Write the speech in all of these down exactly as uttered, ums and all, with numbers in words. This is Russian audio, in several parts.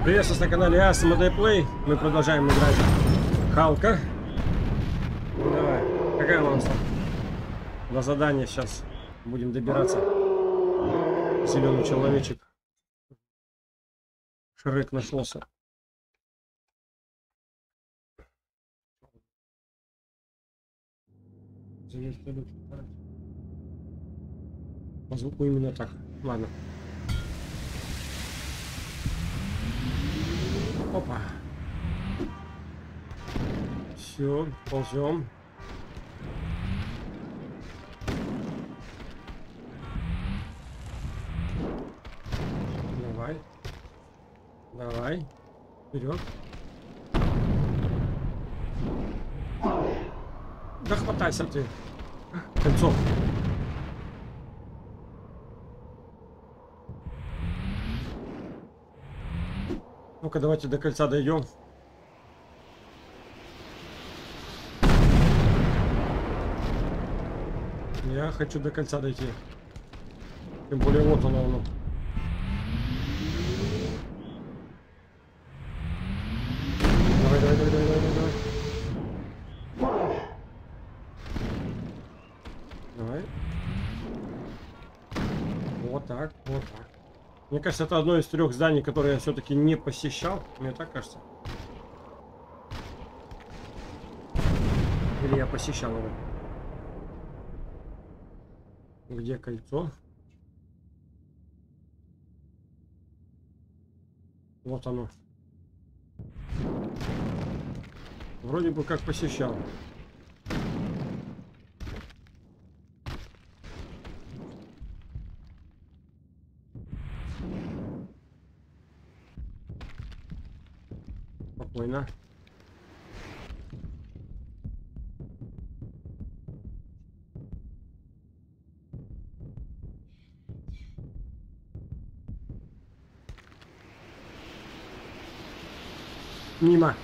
Приветствую на канале Asmodee Play. Мы продолжаем играть Халка. Давай. Какая у нас там? До задания сейчас будем добираться. Зеленый человечек. Шрек нашелся. По звуку именно так. Ладно. Опа. Все, ползем. Давай. Давай. Вперед. Да хватайся ты. Кольцо. Ну-ка, давайте до кольца дойдем. Я хочу до кольца дойти. Тем более вот оно, оно. Давай, давай, давай, давай, давай, давай. Давай. Вот так, вот так. Мне кажется, это одно из трех зданий, которые я все-таки не посещал. Мне так кажется. Или я посещал его. Где кольцо? Вот оно. Вроде бы как посещал. Спокойно. Мимо.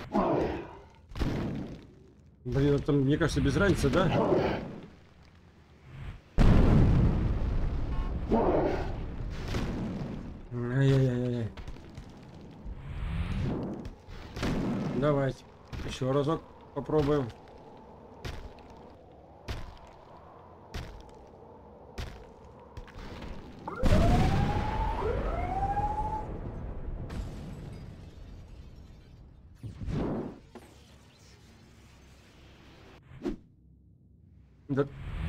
Блин, там, мне кажется, без разницы, да? Ай-яй-яй-яй. Давайте еще разок попробуем. Да.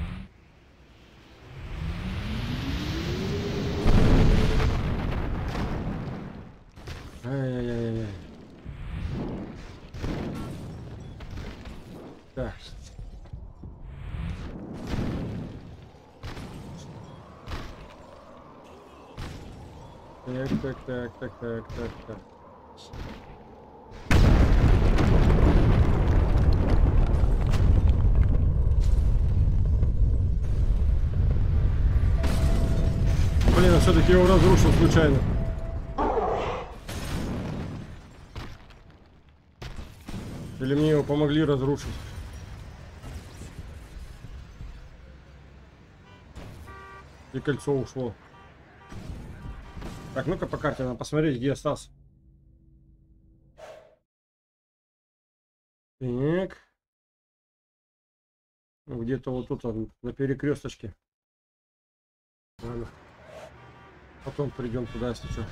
Ай-яй-яй-яй. Так. Так, так, так, так, так, так, так. Блин, а все-таки его разрушил случайно. Или мне его помогли разрушить? И кольцо ушло. Так, ну-ка по карте надо посмотреть, где остался. Так. Ну, где-то вот тут он, на перекресточке. Ладно. Потом придем туда, если что.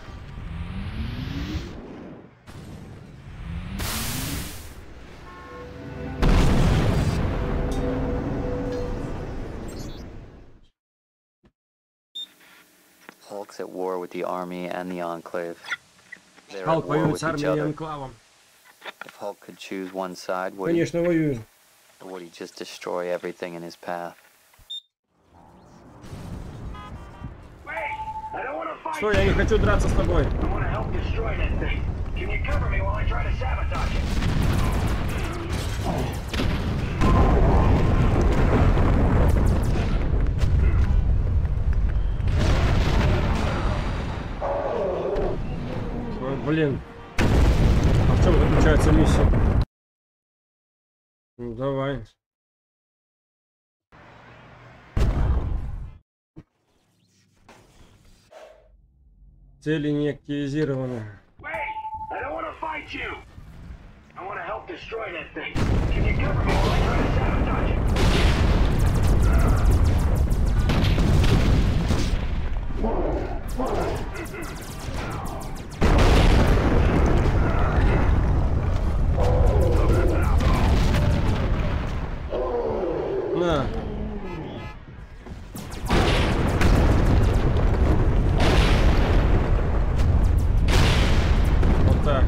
Hulk's at war with the army and the Enclave. They're Халк at war воюет with с each армией и other. Анклавом. If Hulk could choose one side, would he, Конечно, воюет. or would he just destroy everything in his path? Что, я не хочу драться с тобой. Ой, блин. А в чем заключается миссия? Ну давай. Цели не активизированы. I don't want to fight you. I want to help destroy that thing. Can you cover me while I try to sabotage it? На. Вот так.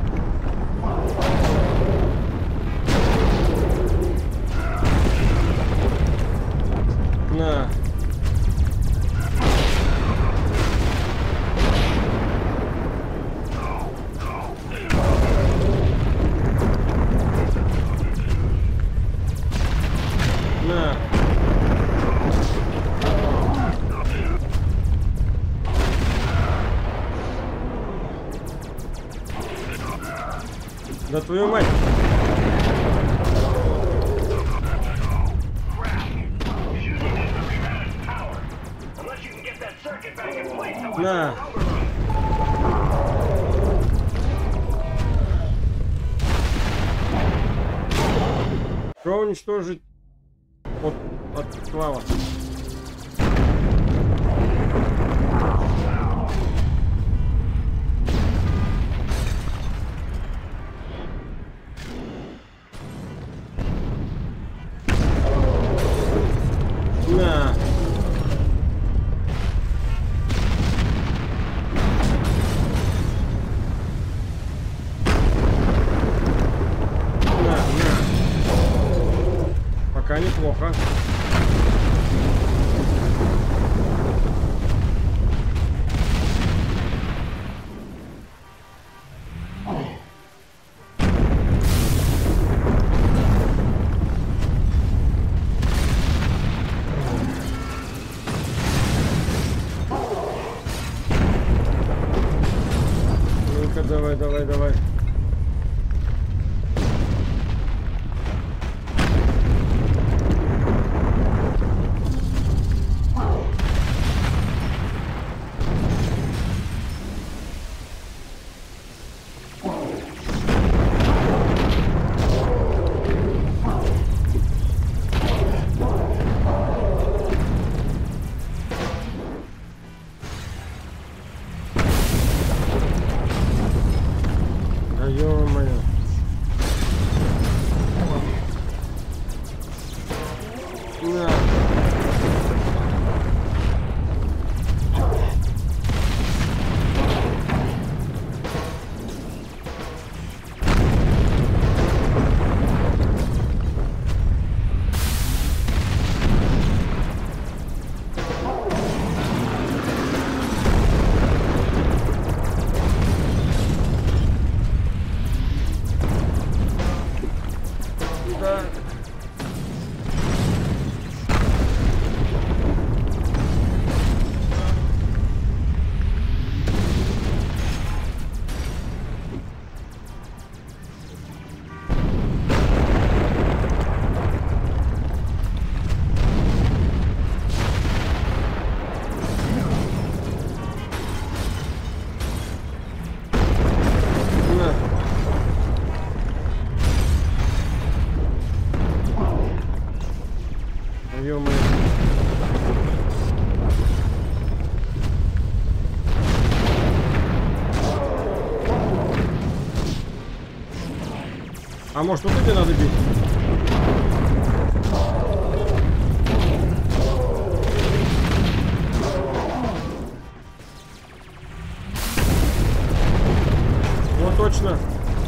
На. На. Да твою мать. На. Что уничтожить от, от клава? На. На, на. Пока неплохо. Ну-ка, давай, давай, давай. Да ё-моё. На. Да. На. Ё-моё. А может, вот эти надо бить? Вот точно.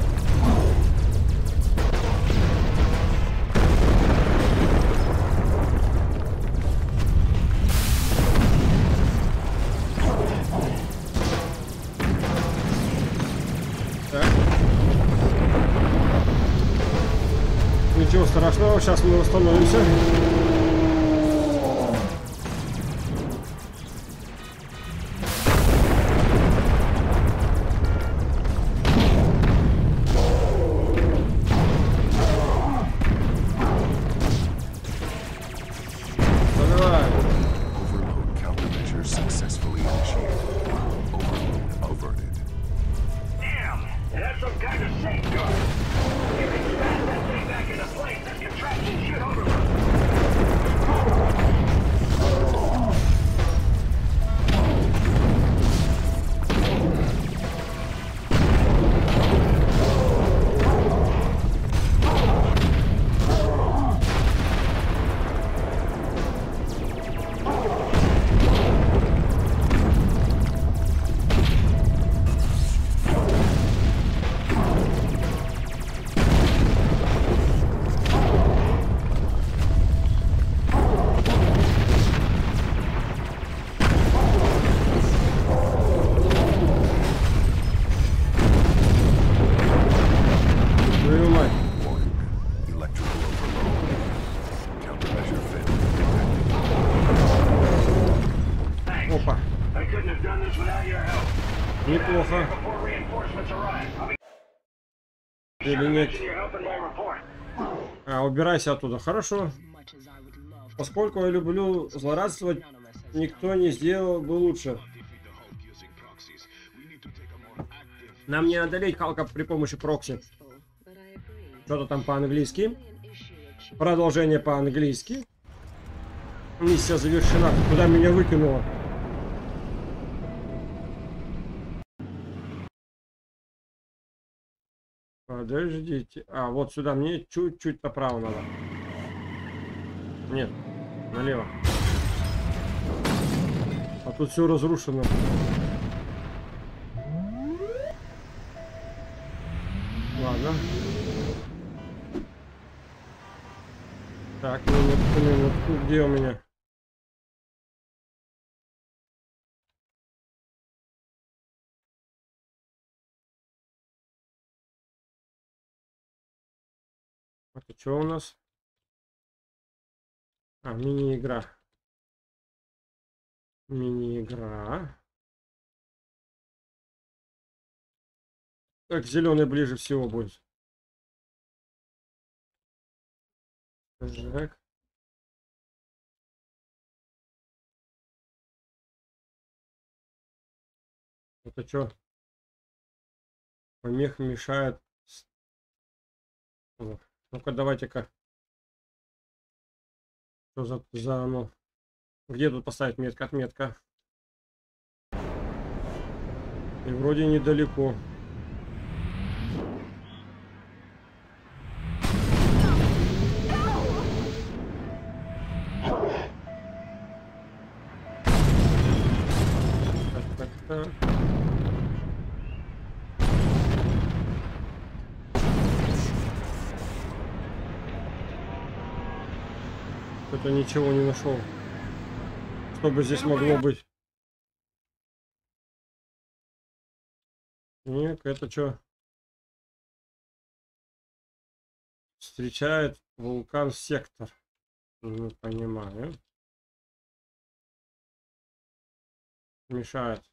Так. Ничего страшного, сейчас мы восстановимся. Давай. Overload countermeasures successfully initiated. Overload averted. Damn! неплохо. Before reinforcements arrive. I'll be Или sure to нет? mention your help in my report. А, убирайся оттуда. Хорошо. Поскольку я люблю злорадствовать, никто не сделал бы лучше. Нам не одолеть Халка при помощи прокси. Что-то там по-английски. Продолжение по-английски. Миссия завершена. Куда меня выкинуло? Подождите. А, вот сюда. Мне чуть-чуть направо надо. Нет. Налево. А тут все разрушено. Ладно. Так, минутку, минутку. Где у меня? Это что у нас? А, мини-игра. Мини-игра. Так, зеленый ближе всего будет. Так. Это что? Помех мешает. Ну-ка, давайте-ка. Что за, за оно? Где тут поставить метка? Отметка. И вроде недалеко. Так, так, так. Что-то ничего не нашел. Что бы здесь могло быть? Нет, это что? Встречает вулкан сектор. Не понимаю. Мешает.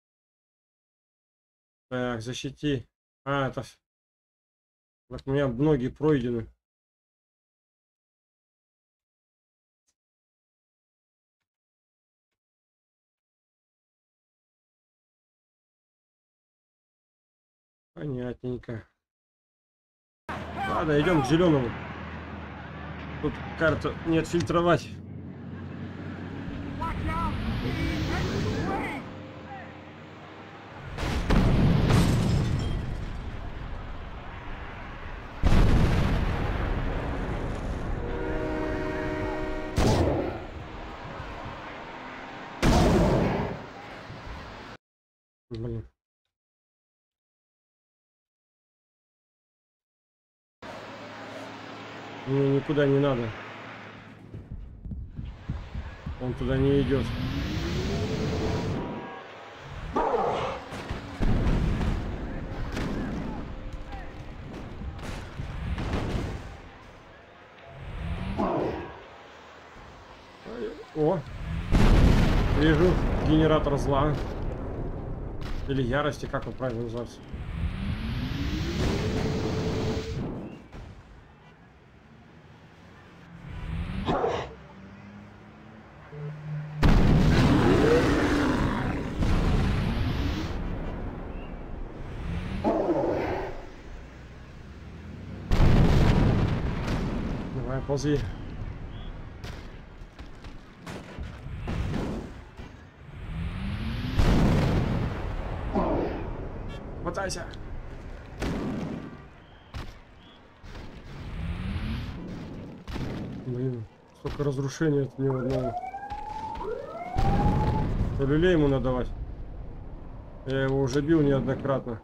Так, защити. А, это... Так, у меня многие пройдены. Понятненько. Ладно, идем к зеленому. Тут карту не отфильтровать. Блин. Мне никуда не надо. Он туда не идет. О! Вижу генератор зла. Или ярости, как он правильно называется. Давай, ползи. Хватайся. Блин, столько разрушений от него одного. Что, люлей ему надавать? Я его уже бил неоднократно.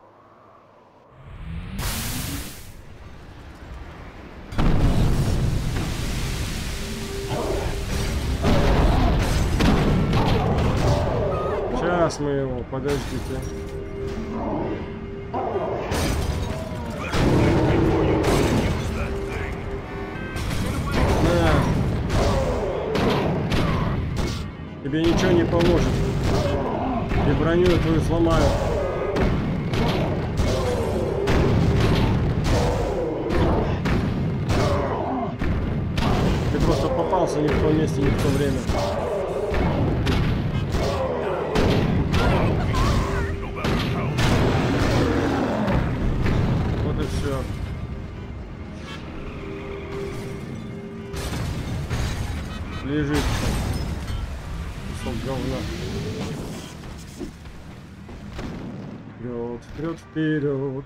Сейчас мы его, подождите. На. Тебе ничего не поможет. И броню твою сломаю. оказался не в том месте, не в то время. Вот и все. Лежит кусок говна. Вперед, вперед, вперед.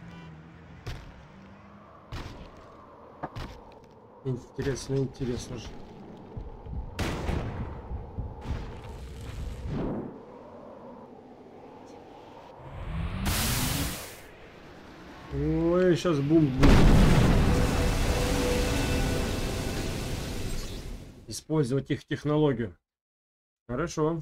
Интересно, интересно же. Ой, сейчас бум-бум. Использовать их технологию. Хорошо.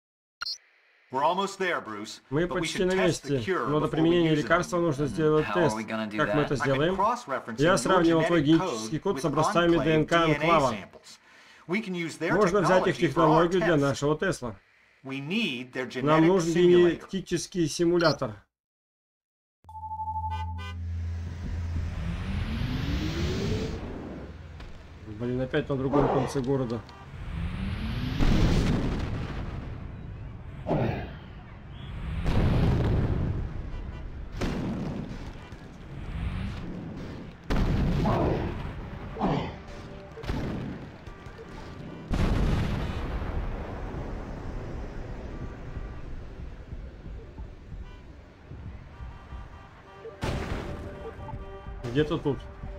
Мы почти на месте, но до применения лекарства нужно сделать тест. Как мы это сделаем? Я сравнивал твой генетический код с образцами ДНК Анклава. Можно взять их технологию для нашего Тесла. Нам нужен генетический симулятор. Блин, опять на другом конце города. Где-то тут.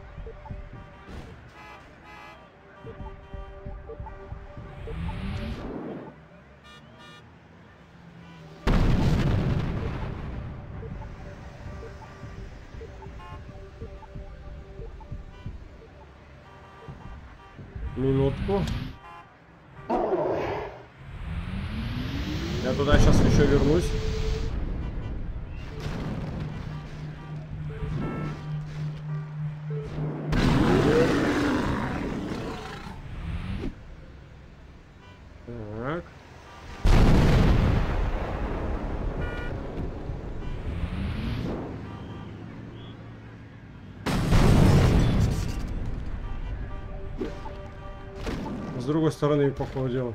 Минутку. Я туда сейчас еще вернусь. Так. С другой стороны, по ходу дела.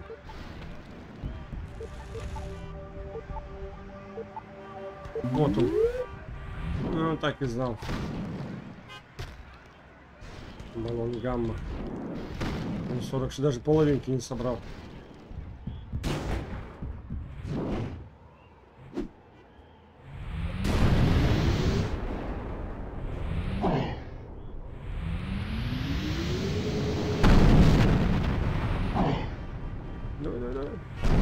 Вот он. Ну, так и знал. Баллон гамма. Он сорок, даже половинки не собрал. Давай, давай, давай.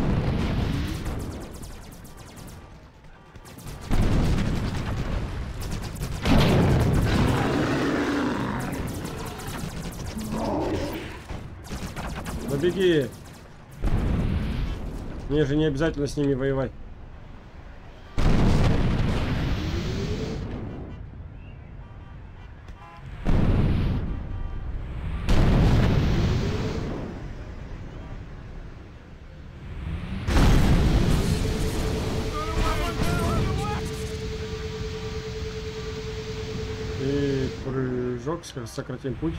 Да беги. Мне же не обязательно с ними воевать. И прыжок, сократим путь.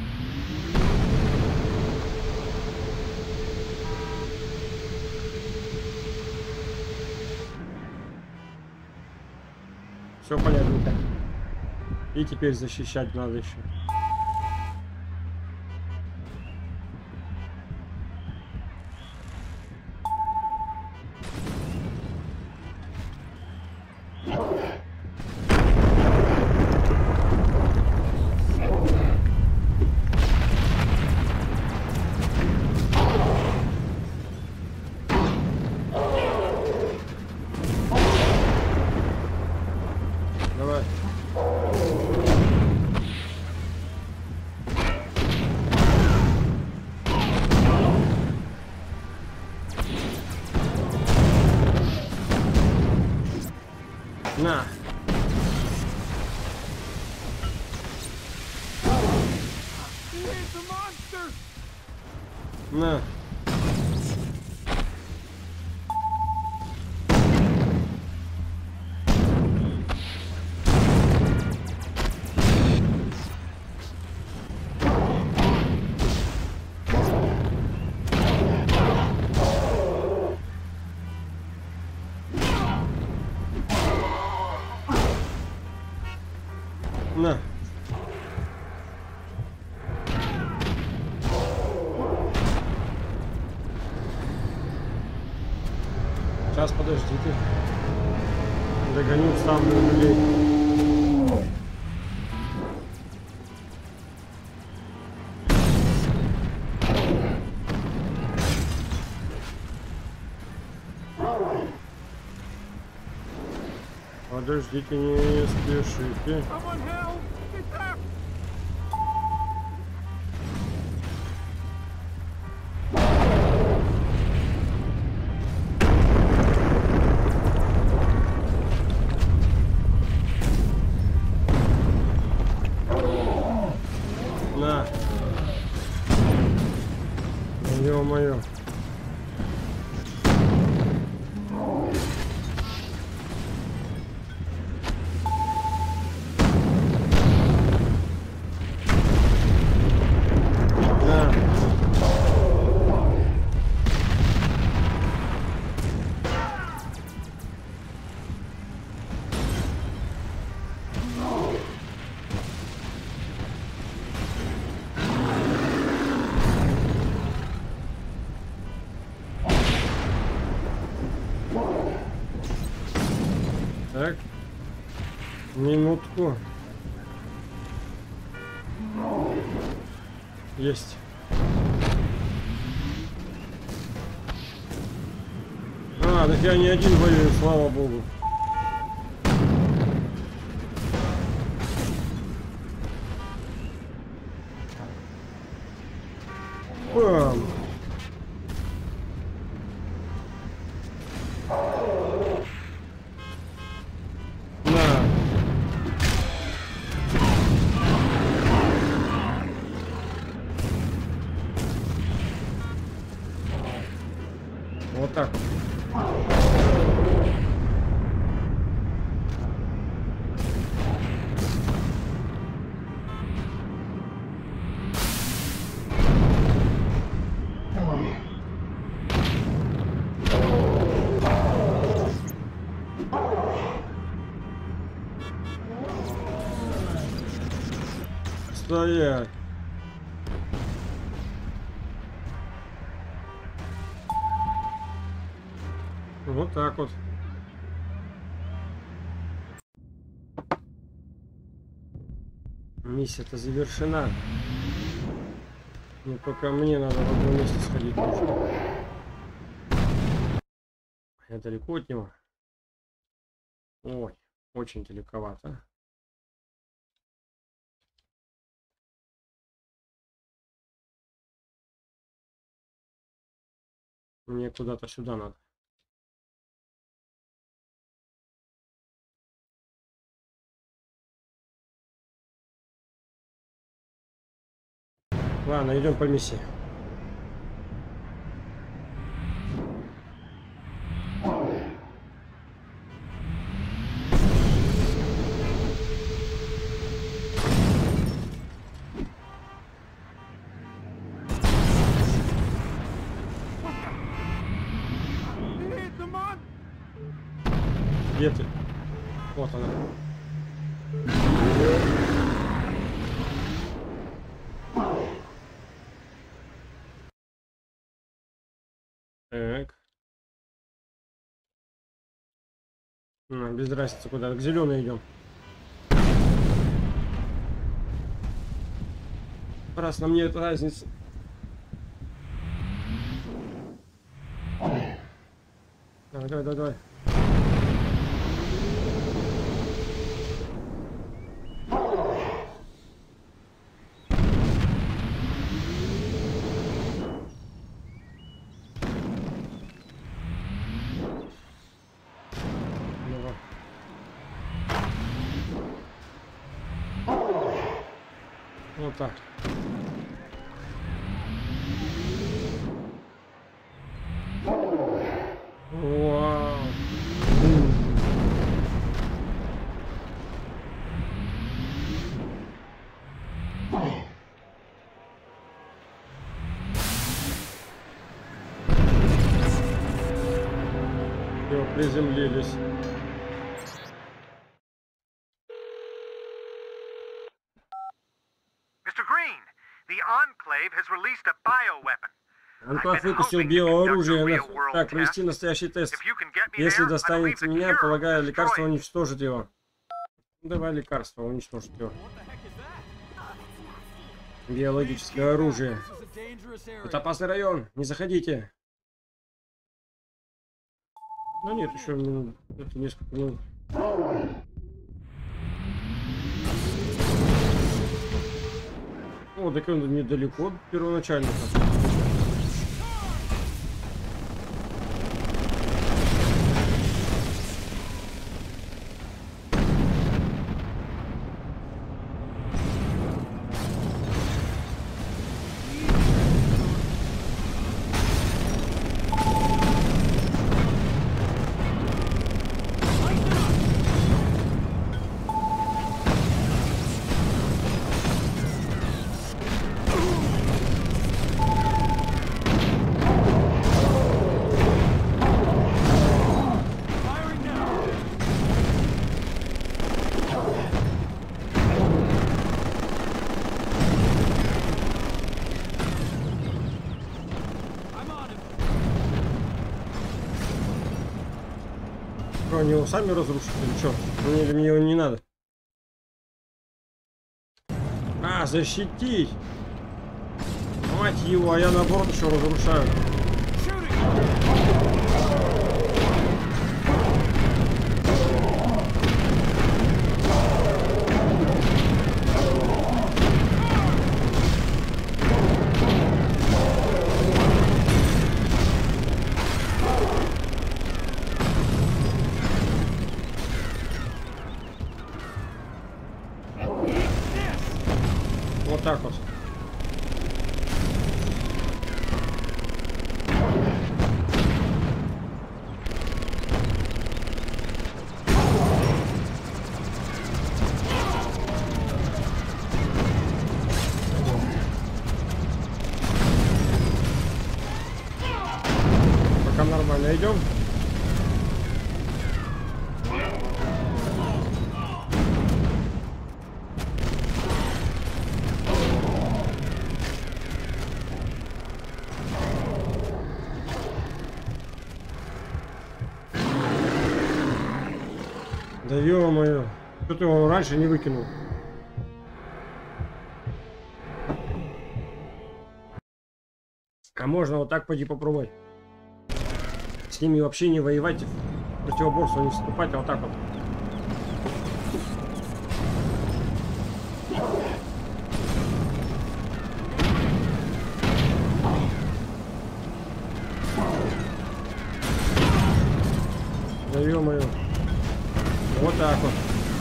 Все понятно. И теперь защищать надо еще. Давай. На. На. Сейчас, подождите. Догоню, ставлю людей. Подождите, не спешите. На. Ё-моё. На. Так. Минутку. Есть. А, так я не один воюю, слава богу. Бам. На. Вот так. Стоять. Вот так вот. Миссия-то завершена. Ну, только мне надо в одно место сходить нужно. Я далеко от него. Ой, очень далековато. Мне куда-то сюда надо. Ладно, идем по миссии. Где ты? Вот она. Так. А, без разницы куда. К зеленой идем. Раз на мне это разница. Давай, давай, давай, давай. Вот так. Вау. Все, приземлились. Mister Green, the Enclave has released a bioweapon. Анклав выпустил биооружие. На... Так, провести настоящий тест. Если достанется меня, полагаю, лекарство уничтожит его. Давай лекарство, уничтожит его. Биологическое оружие. Это опасный район, не заходите. Ну нет, еще минут, это несколько минут. О, так он недалеко первоначально. Они его сами разрушат или что? Мне, или мне его не надо? А, защитить! Мать его, а я наоборот еще разрушаю. Вот так вот. Пока нормально идем. Да ё-моё, что ты его раньше не выкинул? А можно вот так пойти попробовать. С ними вообще не воевать, в противоборство не вступать, а вот так вот. Да ё-моё. Вот так вот.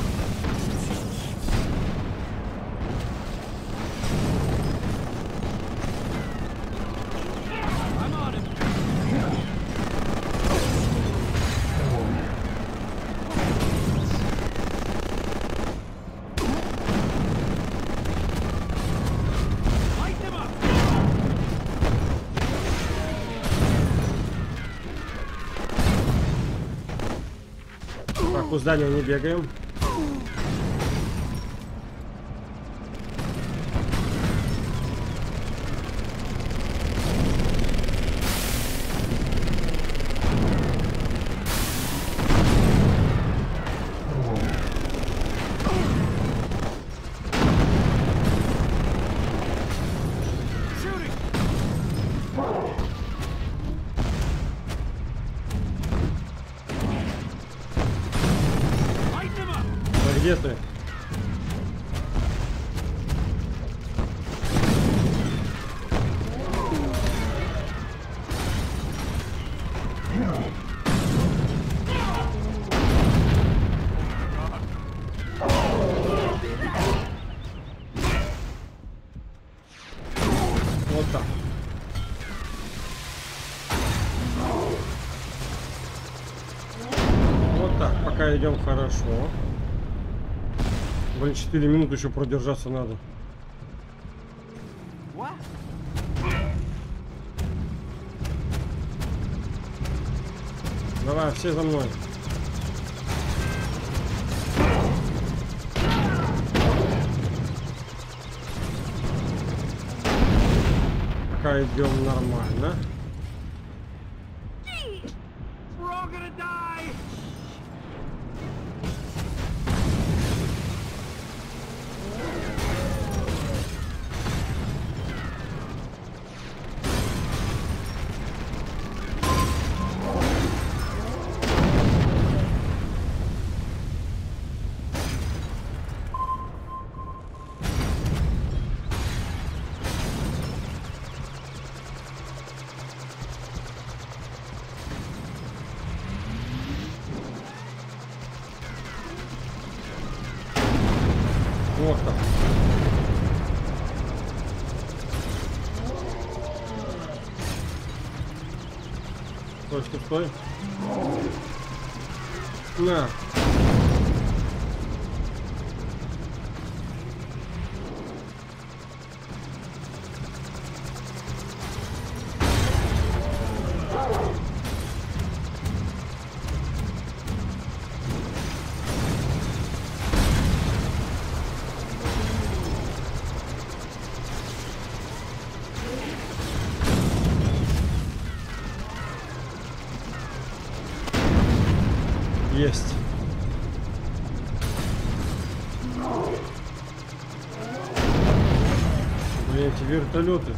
Так, у здания не бегаем. Где ты? Вот так. Вот так, пока идем хорошо. Блин, четыре минуты еще продержаться надо. Давай, все за мной. Пока идем нормально. We're all gonna die! Вот так. Стой, стой, стой. На. Есть. Блин, эти вертолеты.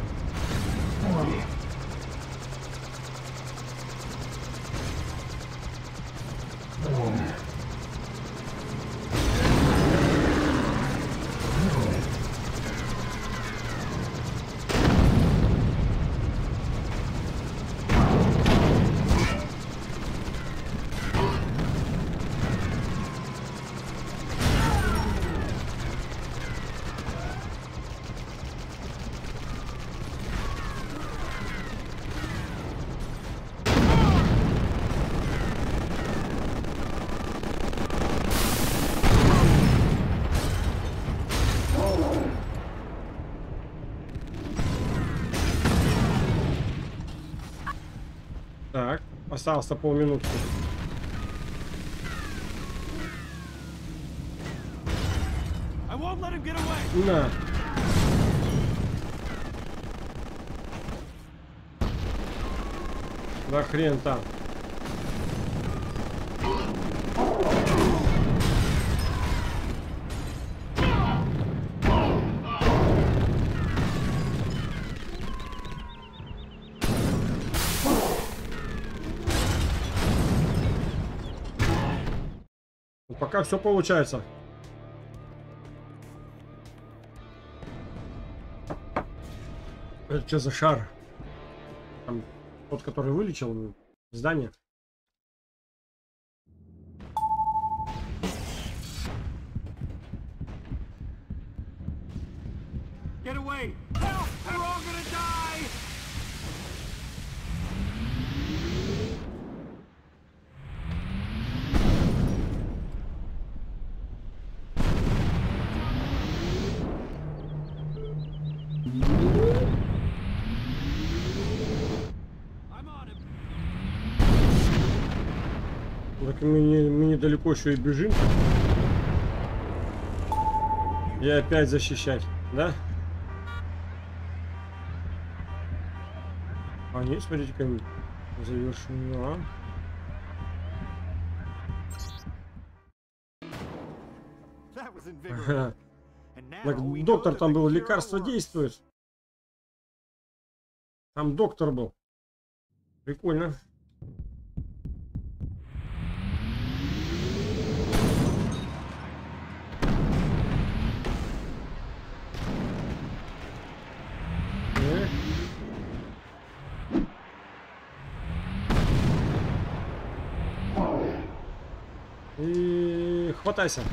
Так, остался полминутки. I won't let him get away! На. Да хрен там. Пока все получается. Это что за шар? Там тот, который вылечил здание. Get away! Help! We're all gonna die! Так мы, не, мы недалеко еще и бежим. И опять защищать, да? А нет, смотрите-ка, завершено. Ага. Так, доктор там был, лекарство действует. Там доктор был. Прикольно. И хватайся.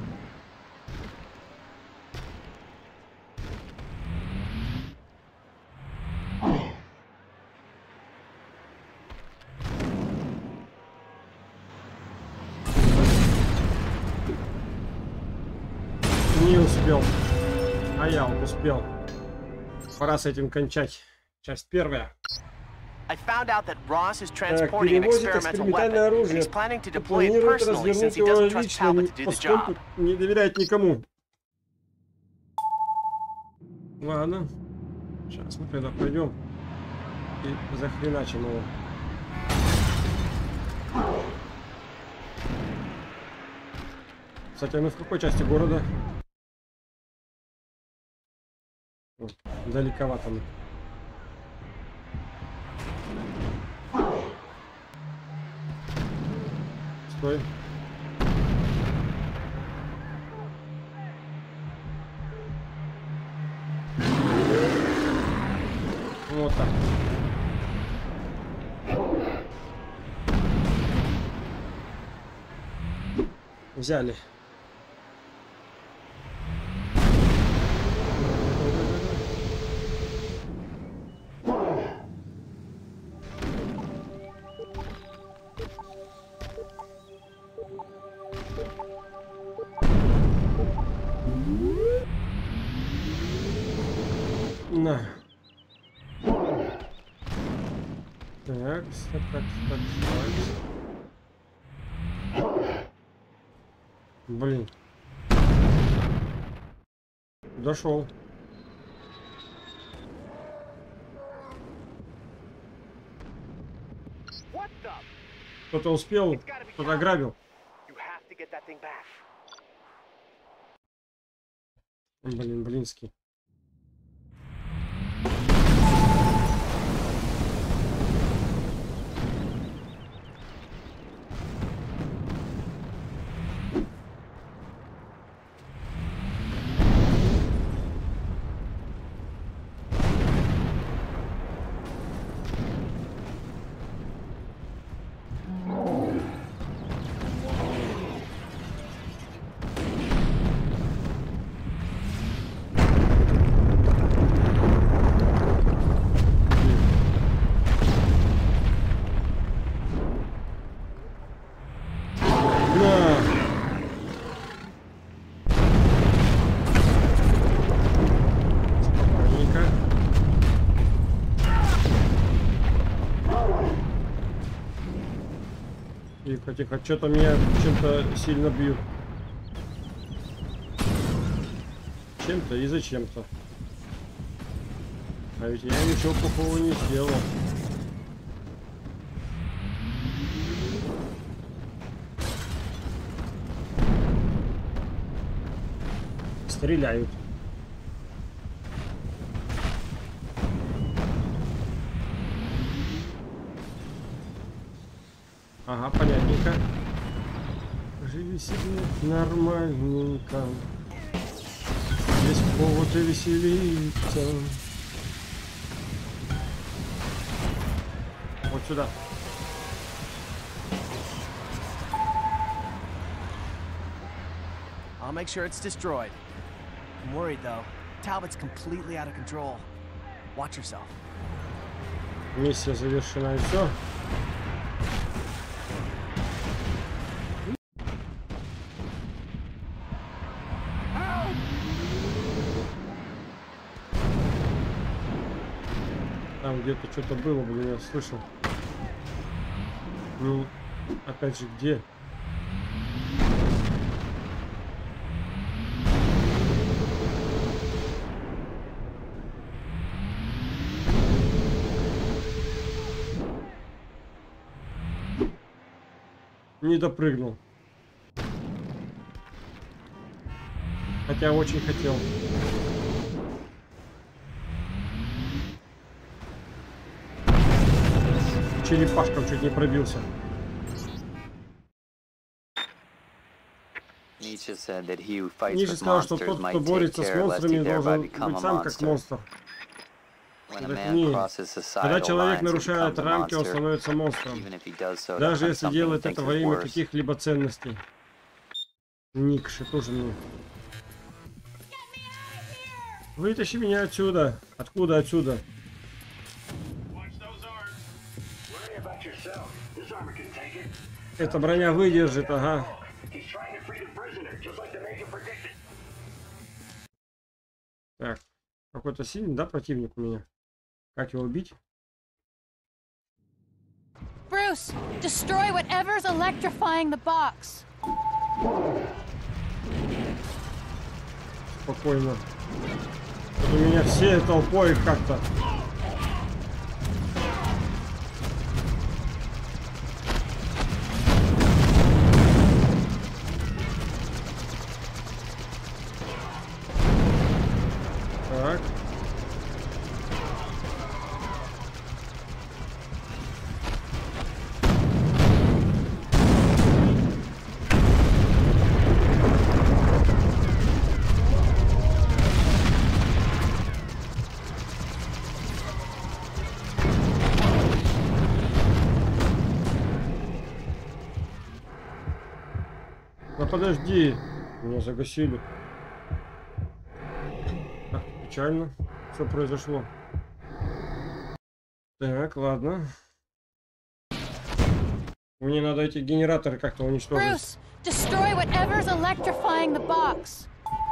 Не успел. А я вот успел. Пора с этим кончать. Часть первая. I found out that Ross is Так, transporting an перевозит experimental экспериментальное weapon, and оружие. he's planning to И deploy it планирует personally since развернуть he его doesn't trust лично, Talbot to do the поскольку job. не доверяет никому. Ладно. Сейчас мы тогда пойдем. И захреначим его. Кстати, а мы в какой части города? О, далековато мы. Стой. Вот так. Взяли. На. Так, так, так, так, так. Блин. Дошел. What the? Кто-то успел, кто-то ограбил. You have to get that thing back. Блин, блинский. Тихо, тихо, что-то меня чем-то сильно бьют. Чем-то и зачем-то. А ведь я ничего плохого не сделал. Стреляют. Ага, понятненько. Живи себе нормальненько. Есть повод и веселиться. Вот сюда. I'll make sure it's destroyed. I'm worried though. Talbot's completely out of control. Watch yourself. Миссия завершена и все. Там где-то что-то было, блин, я слышал. Ну, опять же, где? Не допрыгнул. Хотя очень хотел. Черепашком чуть не пробился. Ницше said that he who fights Ницше with сказал, что monsters тот, кто might take борется с care lest монстрами, he должен thereby быть become a сам как monster. монстр. When a Так man не. crosses Когда societal человек lines, he нарушает becomes a рамки, он monster, становится монстром. even if he does so to Даже hunt если something he делает thinks это is во имя worse. каких-либо ценностей. Ницше тоже мне. Вытащи меня отсюда. Откуда отсюда? Эта броня выдержит, ага. Так, какой-то сильный, да, противник у меня? Как его убить? Bruce, destroy whatever's electrifying the box. Спокойно. Тут у меня все толпой как-то. Да подожди, меня загасили. Так, печально, что произошло. Так, ладно. Мне надо эти генераторы как-то уничтожить. Bruce, destroy whatever's electrifying the box.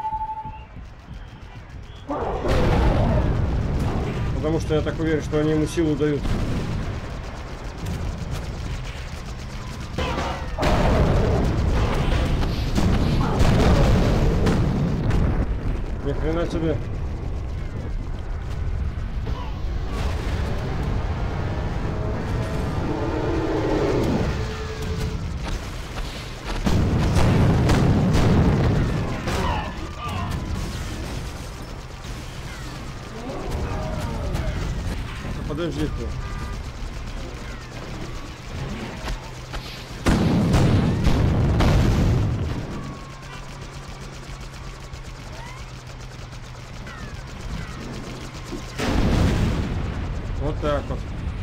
Потому что я так уверен, что они ему силу дают. Ни хрена себе. Подожди ты. Вот так вот.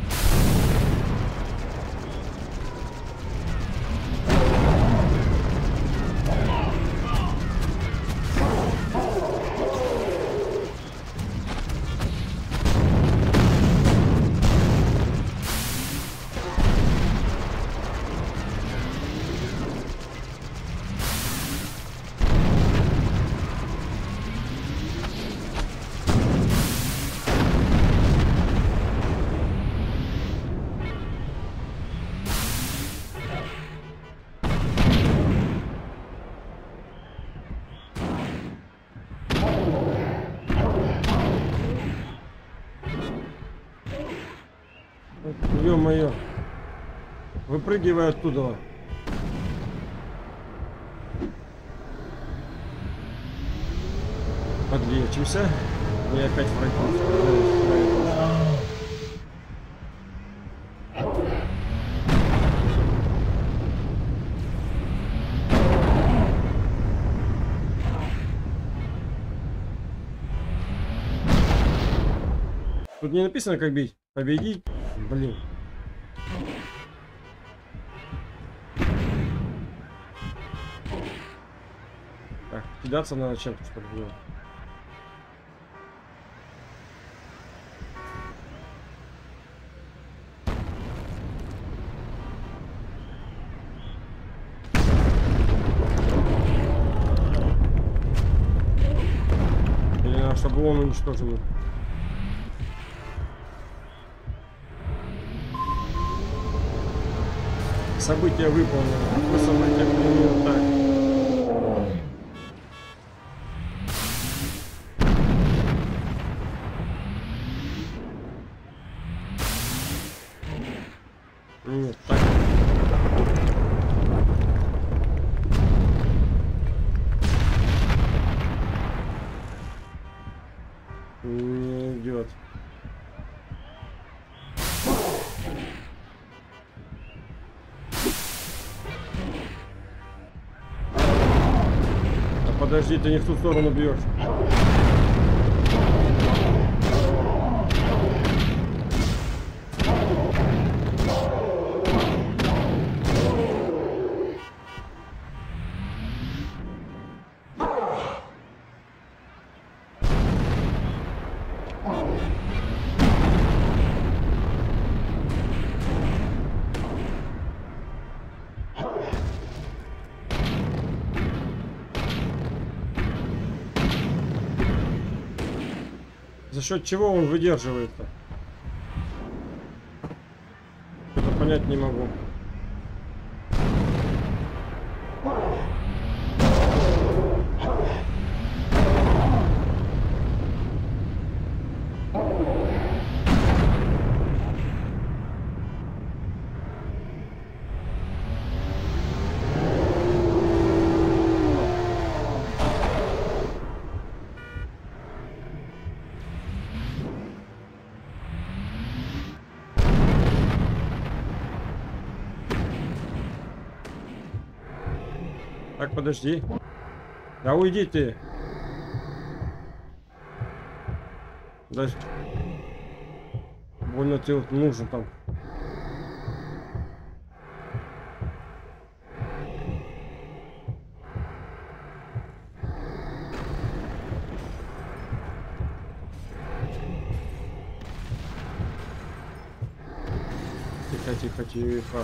Ё-моё. Выпрыгивай оттуда. Подлечимся. И опять враги. Тут не написано, как бить. Победи. Блин. Так, кидаться надо чем-то, чтобы было. Или надо, чтобы он уничтожил. Событие выполнено. Какое событие применил так? Нет, так. Не идет. Подожди, ты не в ту сторону бьешь. За счет чего он выдерживает-то? Это понять не могу. Так, подожди. Да уйди ты. Да. Больно ты вот нужен там. Тихо, тихо, тихо.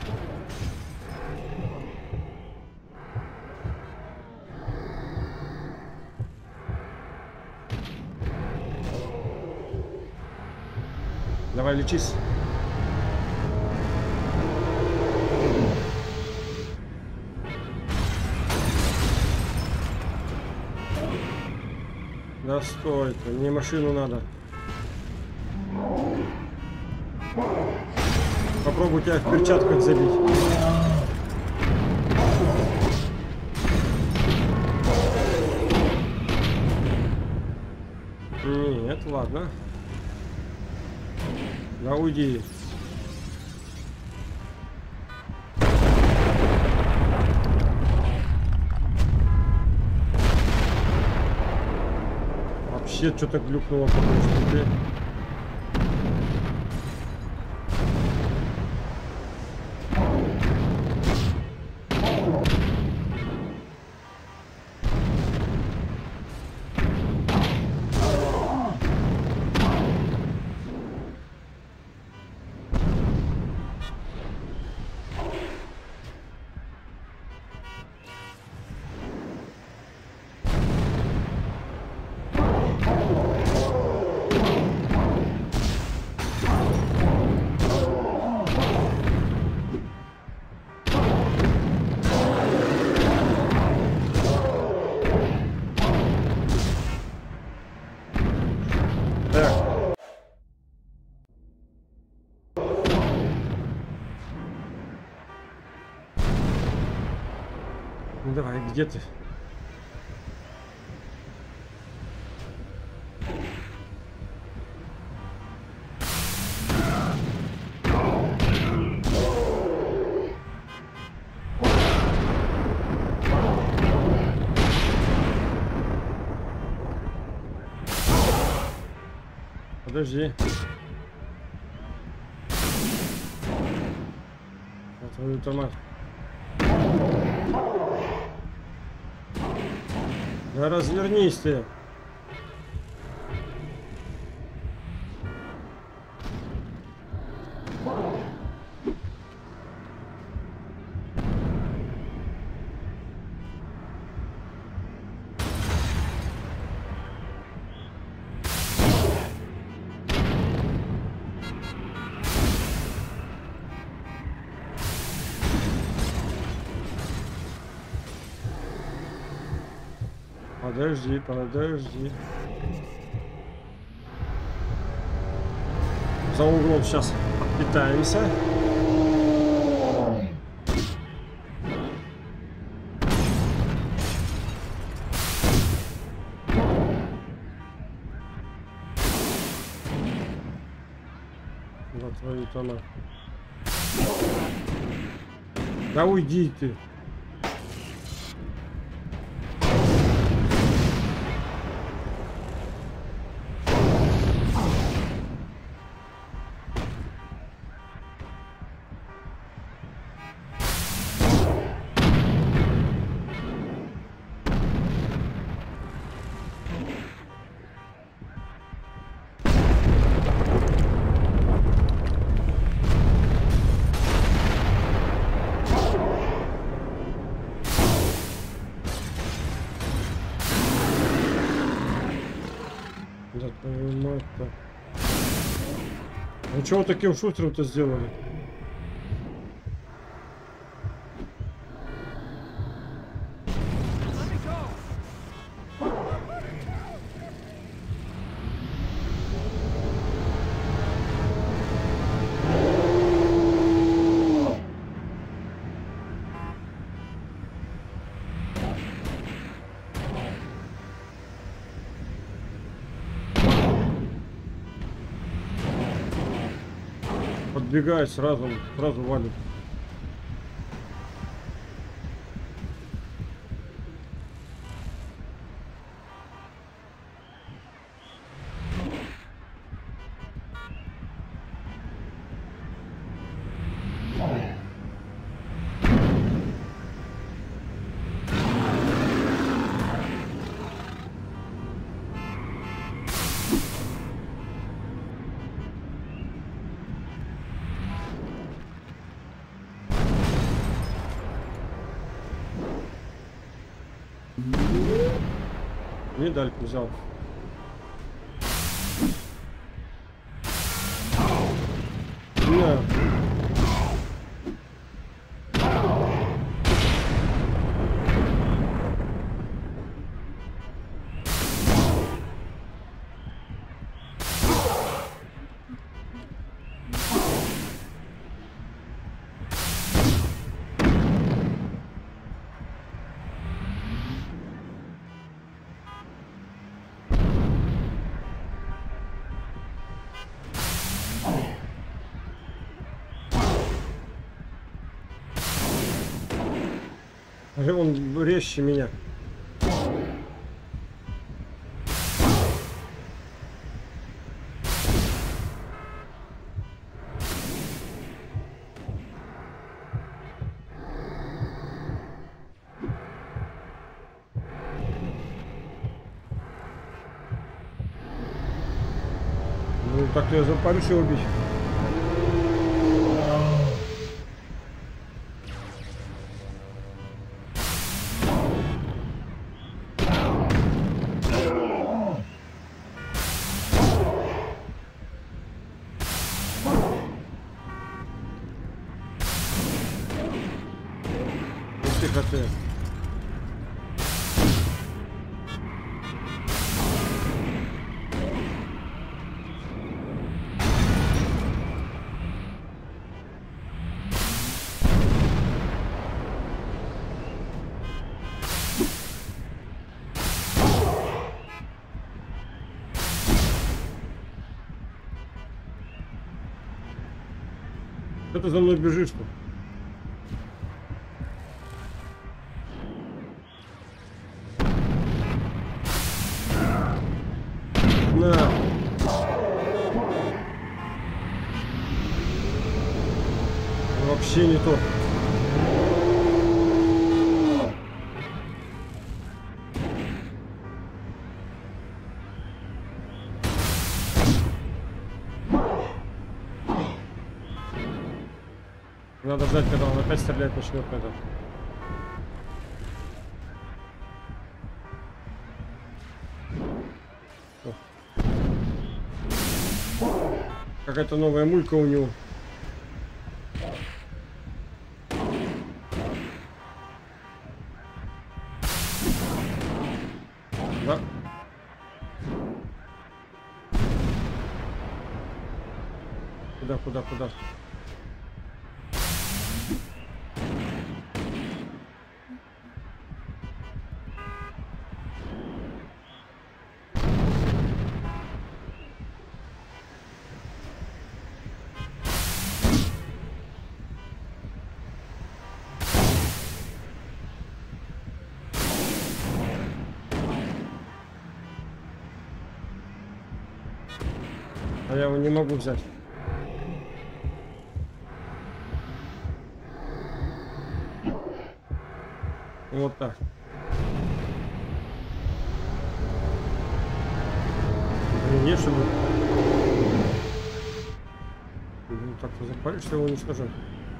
Давай, лечись. Да стой ты, мне машину надо. Попробуй тебя в перчатках забить. Нет, ладно. Да уйди. Вообще что-то глюкнуло по штуке. Ну давай, где ты? Подожди. Вот твою автомат. Да развернись ты. Подожди, подожди. За углом сейчас подпитаемся. Вот твою тона. Да уйди ты. Да твою мать-то. Ну чего таким шустрым-то сделали? Подбегает сразу, сразу валит. медальку взял. На. Он резче меня. Ну так я запарюсь его убить. Тихо ты. Что ты за мной бежишь-то? На. Вообще не то. Надо ждать, когда он опять стрелять начнет на это. Какая-то новая мулька у него. Да. Куда, куда, куда? А я его не могу взять. Вот так. Не, чтобы... Ну, так-то запалишься, его уничтожать.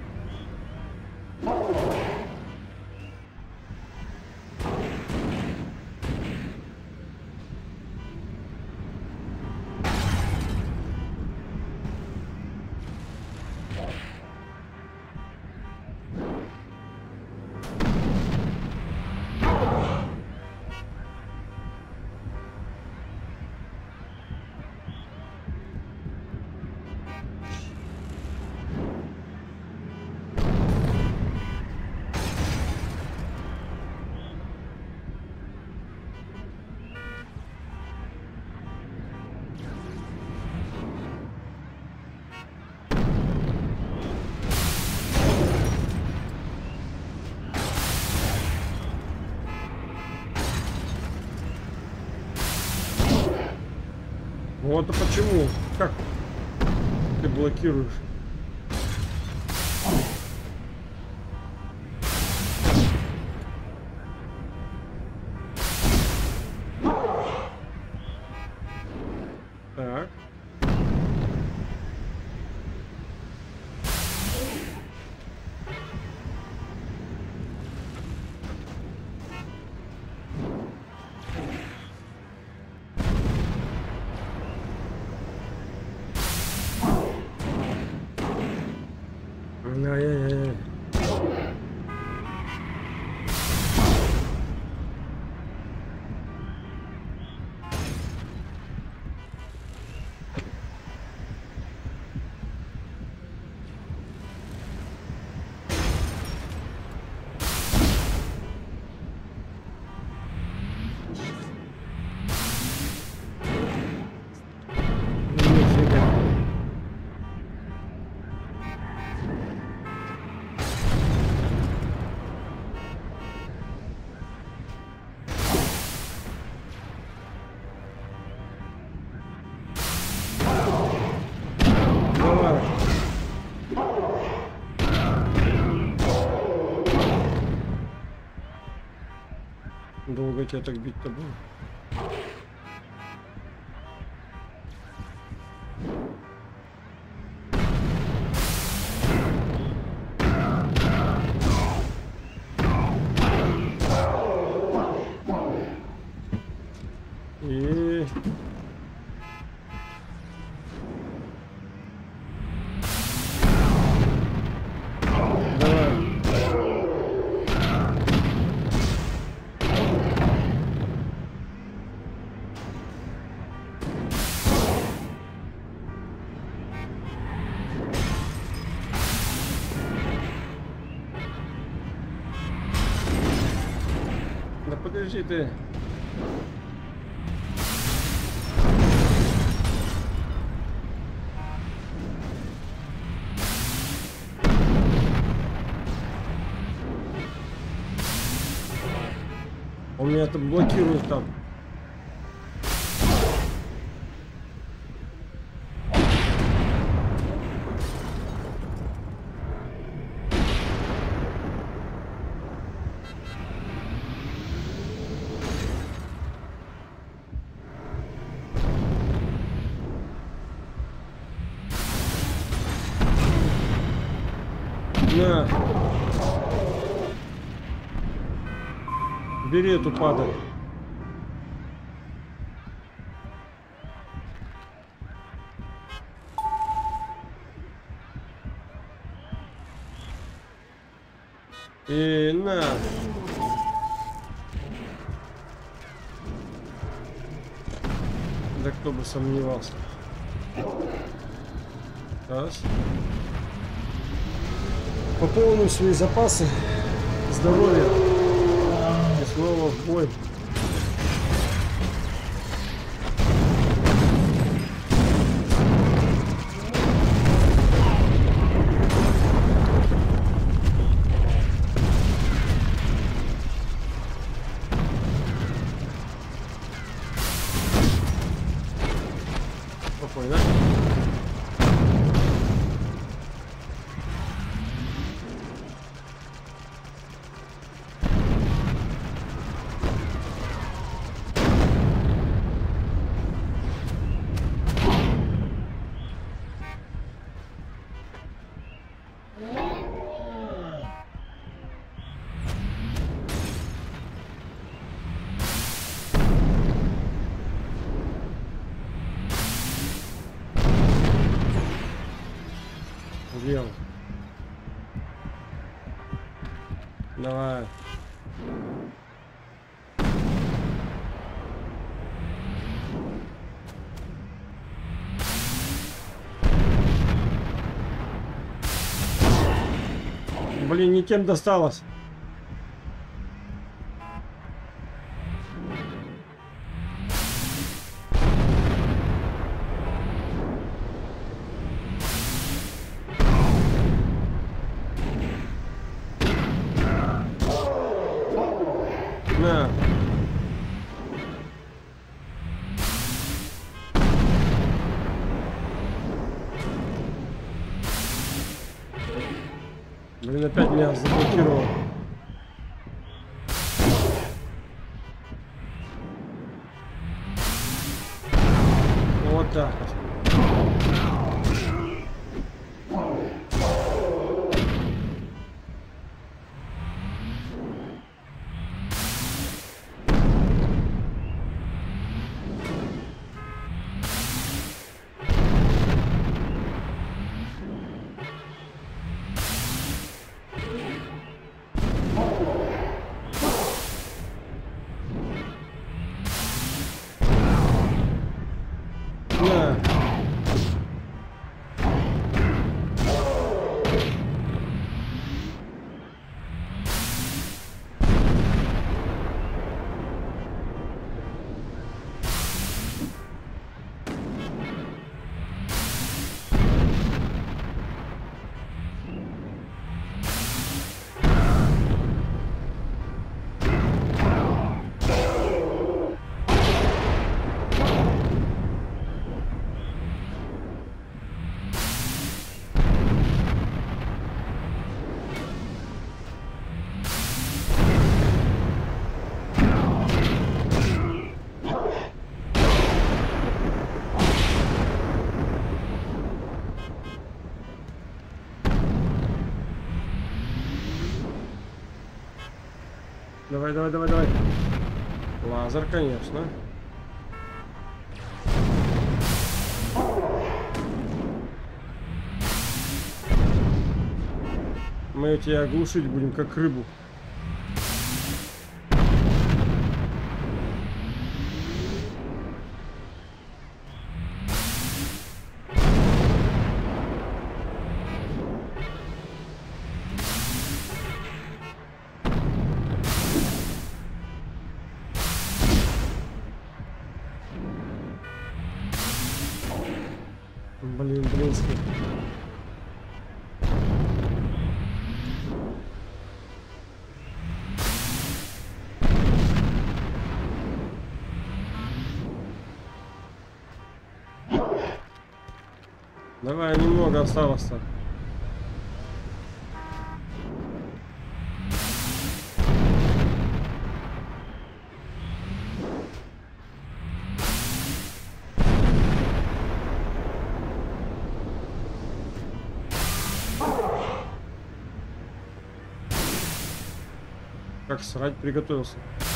Вот а почему? Как ты блокируешь? Так. Ай-яй-яй. Нифига. Давай. Долго тебя так бить-то было? И... Давай. Да подожди ты. Он меня это блокирует там. На. Бери эту падаль. И на. Да кто бы сомневался. Раз. Пополним свои запасы здоровья. И снова в бой. Спокойно. Где он? Давай. Блин, не тем досталось. На. Блин, опять меня заблокировал. Вот так вот. Давай, давай, давай, давай. Лазер, конечно. Мы тебя оглушить будем, как рыбу. Блин, блинский. Давай, немного осталось-то. Как срать приготовился.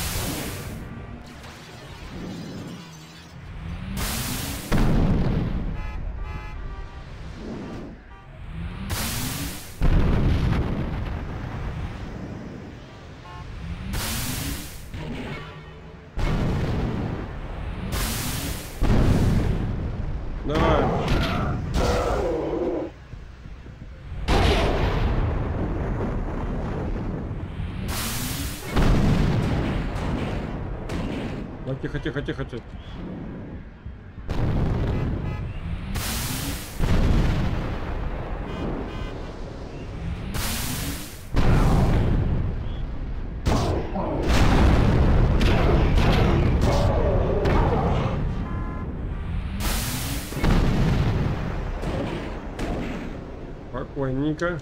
Давай. Ну, тихо, тихо, тихо, тихо. Спокойненько.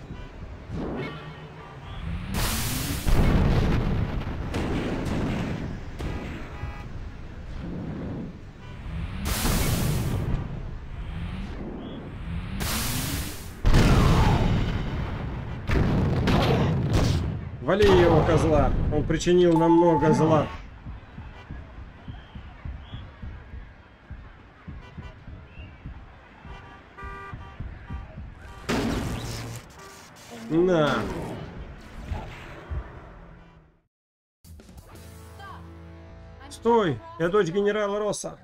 Вали его, козла. Он причинил нам много зла. На. Стой! Я дочь генерала Росса.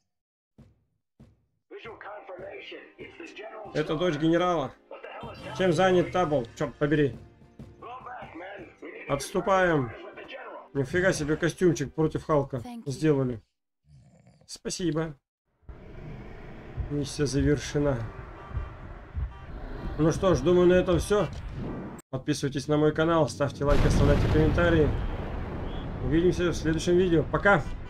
Visual confirmation. It's the general. Это дочь генерала. What the hell is that? Чем занят Табл? Черт побери. Go back, man. We need to Отступаем. with the general. Нифига себе костюмчик против Халка Thank you. сделали. Спасибо. Миссия завершена. Ну что ж, думаю, на этом все. Подписывайтесь на мой канал, ставьте лайки, оставляйте комментарии. Увидимся в следующем видео. Пока!